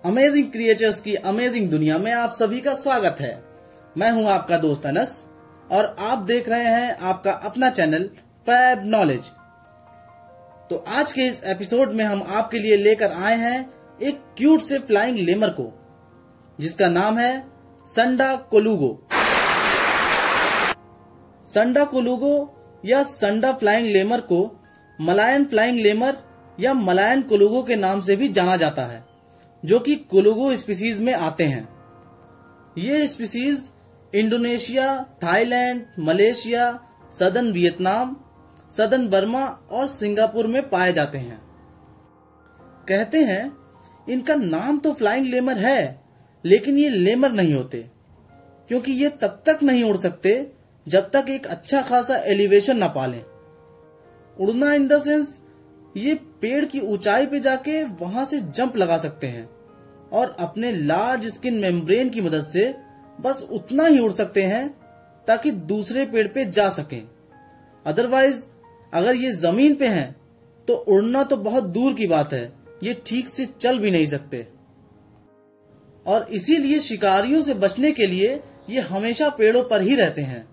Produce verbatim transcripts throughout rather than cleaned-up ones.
Amazing creatures की amazing दुनिया में आप सभी का स्वागत है। मैं हूं आपका दोस्त अनस और आप देख रहे हैं आपका अपना चैनल फैब नॉलेज। तो आज के इस एपिसोड में हम आपके लिए लेकर आए हैं एक क्यूट से फ्लाइंग लेमर को, जिसका नाम है संडा कोलुगो। संडा कोलुगो या संडा फ्लाइंग लेमर को मलायन फ्लाइंग लेमर या मलायन कोलुगो के नाम से भी जाना जाता है, जो कि कोलुगो स्पीसीज में आते हैं। ये species Indonesia, Thailand, Malaysia, southern Vietnam, southern Burma और सिंगापुर में पाए जाते हैं। कहते हैं इनका नाम तो फ्लाइंग लेमर है, लेकिन ये लेमर नहीं होते, क्योंकि ये तब तक नहीं उड़ सकते जब तक एक अच्छा खासा एलिवेशन ना पालें। उड़ना इन द सेंस ये पेड़ की ऊंचाई पे जाके वहां से जंप लगा सकते हैं और अपने लार्ज स्किन मेम्ब्रेन की मदद से बस उतना ही उड़ सकते हैं ताकि दूसरे पेड़ पे जा सकें। अदरवाइज अगर ये जमीन पे हैं तो उड़ना तो बहुत दूर की बात है, ये ठीक से चल भी नहीं सकते। और इसीलिए शिकारियों से बचने के लिए ये हमेशा पेड़ों पर ही रहते हैं,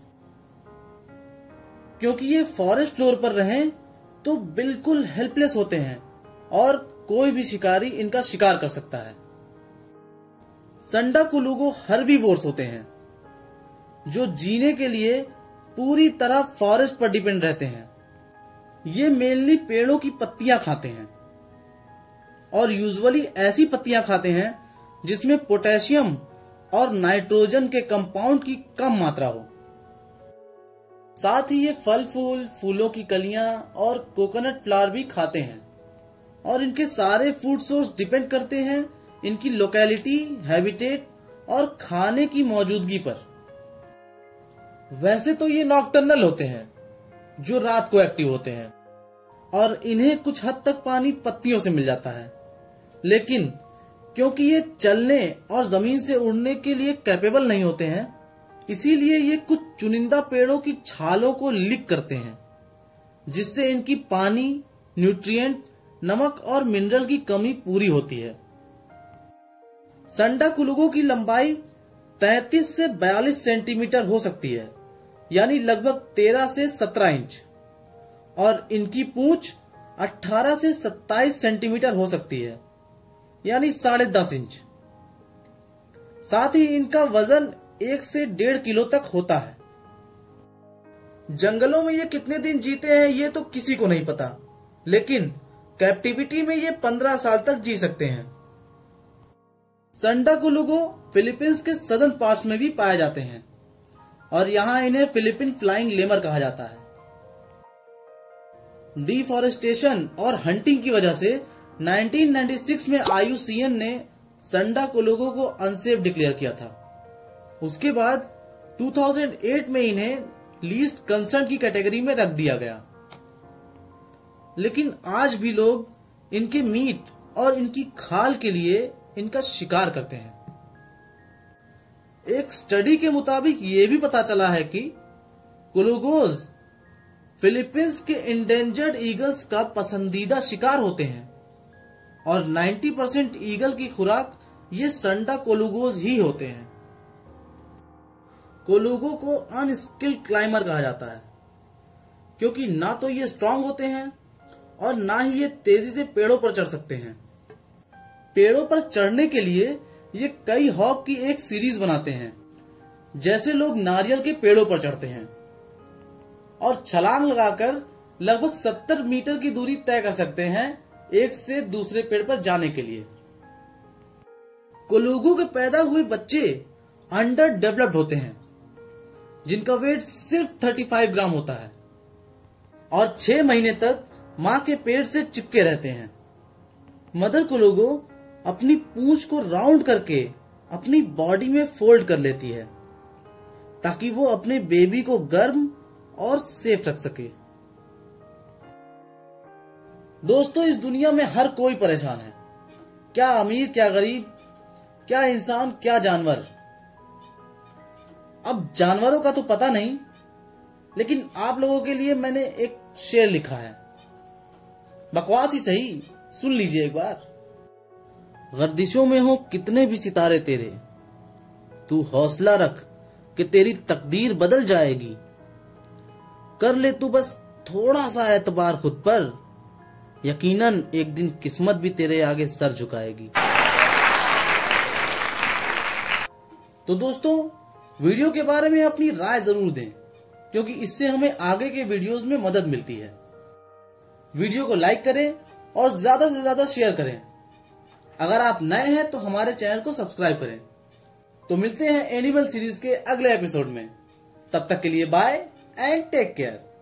क्योंकि ये फॉरेस्ट फ्लोर पर रहें तो बिल्कुल हेल्पलेस होते हैं और कोई भी शिकारी इनका शिकार कर सकता है। संडा कोलुगो हर्बीवोर्स होते हैं, जो जीने के लिए पूरी तरह फॉरेस्ट पर डिपेंड रहते हैं। ये मेनली पेड़ों की पत्तियां खाते हैं और यूजुअली ऐसी पत्तियां खाते हैं जिसमें पोटेशियम और नाइट्रोजन के कंपाउंड की कम मात्रा हो। साथ ही ये फल फूल, फूलों की कलियां और कोकोनट फ्लावर भी खाते हैं और इनके सारे फूड सोर्स डिपेंड करते हैं इनकी लोकेलिटी, हैबिटेट और खाने की मौजूदगी पर। वैसे तो ये नॉकटर्नल होते हैं, जो रात को एक्टिव होते हैं और इन्हें कुछ हद तक पानी पत्तियों से मिल जाता है, लेकिन क्योंकि ये चलने और जमीन से उड़ने के लिए कैपेबल नहीं होते हैं, इसीलिए ये कुछ चुनिंदा पेड़ों की छालों को लिक करते हैं, जिससे इनकी पानी, न्यूट्रिएंट, नमक और मिनरल की कमी पूरी होती है। संडा कोलुगो की लंबाई तैंतीस से बयालीस सेंटीमीटर हो सकती है, यानी लगभग तेरह से सत्रह इंच, और इनकी पूंछ अठारह से सत्ताईस सेंटीमीटर हो सकती है, यानी साढ़े दस इंच। साथ ही इनका वजन एक से डेढ़ किलो तक होता है। जंगलों में ये कितने दिन जीते हैं ये तो किसी को नहीं पता, लेकिन कैप्टिविटी में ये पंद्रह साल तक जी सकते हैं। संडा कोलुगो फिलीपींस के सदर्न पार्ट्स में भी पाए जाते हैं और यहाँ इन्हें फिलीपीन फ्लाइंग लेमर कहा जाता है। डिफॉरेस्टेशन और हंटिंग की वजह से उन्नीस सौ छियानवे में आई यू सी एन ने संडा कोलुगो को अनसेफ डिक्लेयर किया था। उसके बाद दो हज़ार आठ में इन्हें लीस्ट कंसर्न की कैटेगरी में रख दिया गया, लेकिन आज भी लोग इनके मीट और इनकी खाल के लिए इनका शिकार करते हैं। एक स्टडी के मुताबिक ये भी पता चला है कि कोलुगोज फिलीपींस के इंडेंजर्ड ईगल्स का पसंदीदा शिकार होते हैं और नब्बे परसेंट ईगल की खुराक ये संडा कोलुगोज ही होते हैं। कोलुगो को अनस्किल्ड क्लाइंबर कहा जाता है, क्योंकि ना तो ये स्ट्रांग होते हैं और ना ही ये तेजी से पेड़ों पर चढ़ सकते हैं। पेड़ों पर चढ़ने के लिए ये कई हॉप की एक सीरीज बनाते हैं, जैसे लोग नारियल के पेड़ों पर चढ़ते हैं, और छलांग लगाकर लगभग सत्तर मीटर की दूरी तय कर सकते हैं एक से दूसरे पेड़ पर जाने के लिए। कोलुगो के पैदा हुए बच्चे अंडर डेवलप्ड होते हैं, जिनका वेट सिर्फ पैंतीस ग्राम होता है और छह महीने तक मां के पेट से चिपके रहते हैं। मदर कोलुगो अपनी पूंछ को राउंड करके अपनी बॉडी में फोल्ड कर लेती है, ताकि वो अपने बेबी को गर्म और सेफ रख सके। दोस्तों, इस दुनिया में हर कोई परेशान है, क्या अमीर क्या गरीब, क्या इंसान क्या जानवर। अब जानवरों का तो पता नहीं, लेकिन आप लोगों के लिए मैंने एक शेर लिखा है, बकवास ही सही, सुन लीजिए एक बार। गर्दिशों में हो कितने भी सितारे तेरे, तू हौसला रख कि तेरी तकदीर बदल जाएगी। कर ले तू बस थोड़ा सा एतबार खुद पर, यकीनन एक दिन किस्मत भी तेरे आगे सर झुकाएगी। तो दोस्तों, वीडियो के बारे में अपनी राय जरूर दें, क्योंकि इससे हमें आगे के वीडियोस में मदद मिलती है। वीडियो को लाइक करें और ज्यादा से ज्यादा शेयर करें। अगर आप नए हैं तो हमारे चैनल को सब्सक्राइब करें। तो मिलते हैं एनिमल सीरीज के अगले एपिसोड में। तब तक के लिए बाय एंड टेक केयर।